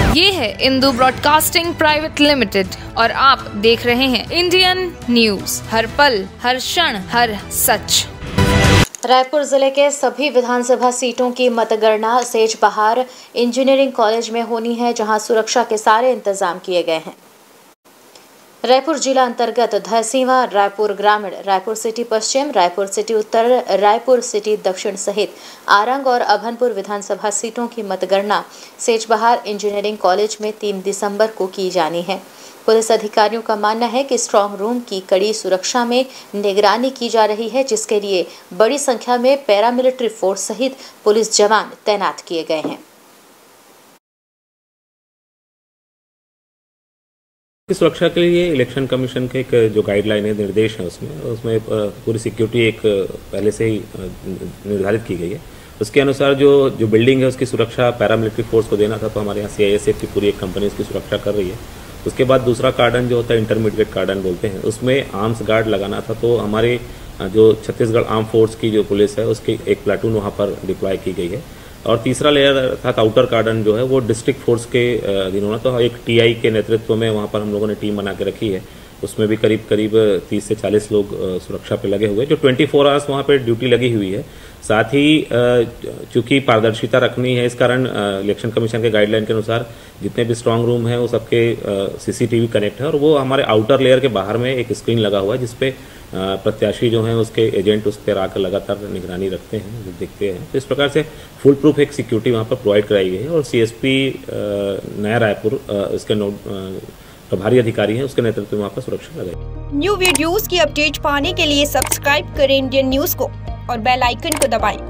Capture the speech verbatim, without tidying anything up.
ये है Indu broadcasting private limited और आप देख रहे हैं इंडियन न्यूज, हर पल, हर क्षण, हर सच। रायपुर जिले के सभी विधानसभा सीटों की मतगणना सेज बहार इंजीनियरिंग कॉलेज में होनी है, जहां सुरक्षा के सारे इंतजाम किए गए हैं। रायपुर जिला अंतर्गत धरसींवा, रायपुर ग्रामीण, रायपुर सिटी पश्चिम, रायपुर सिटी उत्तर, रायपुर सिटी दक्षिण सहित आरंग और अभनपुर विधानसभा सीटों की मतगणना सेज बहार इंजीनियरिंग कॉलेज में तीन दिसंबर को की जानी है। पुलिस अधिकारियों का मानना है कि स्ट्रांग रूम की कड़ी सुरक्षा में निगरानी की जा रही है, जिसके लिए बड़ी संख्या में पैरामिलिट्री फोर्स सहित पुलिस जवान तैनात किए गए हैं। सुरक्षा के लिए इलेक्शन कमीशन के एक जो गाइडलाइन है, निर्देश है, उसमें उसमें पूरी सिक्योरिटी एक पहले से ही निर्धारित की गई है। उसके अनुसार जो जो बिल्डिंग है उसकी सुरक्षा पैरामिलिट्री फोर्स को देना था, तो हमारे यहाँ सीआईएसएफ की पूरी एक कंपनी उसकी सुरक्षा कर रही है। उसके बाद दूसरा कार्डन जो होता है, इंटरमीडिएट कार्डन बोलते हैं, उसमें आर्म्स गार्ड लगाना था, तो हमारे जो छत्तीसगढ़ आर्म फोर्स की जो पुलिस है उसकी एक प्लाटून वहाँ पर डिप्लॉय की गई है। और तीसरा लेयर था आउटर कार्डन जो है वो डिस्ट्रिक्ट फोर्स के अधीन होना, तो एक टीआई के नेतृत्व में वहाँ पर हम लोगों ने टीम बना के रखी है। उसमें भी करीब करीब तीस से चालीस लोग सुरक्षा पे लगे हुए, जो चौबीस आवर्स वहाँ पे ड्यूटी लगी हुई है। साथ ही चूंकि पारदर्शिता रखनी है, इस कारण इलेक्शन कमीशन के गाइडलाइन के अनुसार जितने भी स्ट्रांग रूम है वो सबके सीसीटीवी कनेक्ट है, और वो हमारे आउटर लेयर के बाहर में एक स्क्रीन लगा हुआ है जिसपे प्रत्याशी जो हैं उसके एजेंट उस पर आकर लगातार निगरानी रखते हैं, देखते हैं। तो इस प्रकार से फुल प्रूफ एक सिक्योरिटी वहाँ पर प्रोवाइड कराई गई है। और सीएसपी नया रायपुर इसके प्रभारी अधिकारी हैं, उसके नेतृत्व में वहाँ पर सुरक्षा लगाई। न्यू वीडियोस की अपडेट पाने के लिए सब्सक्राइब करें इंडियन न्यूज को और बेल आइकन को दबाएं।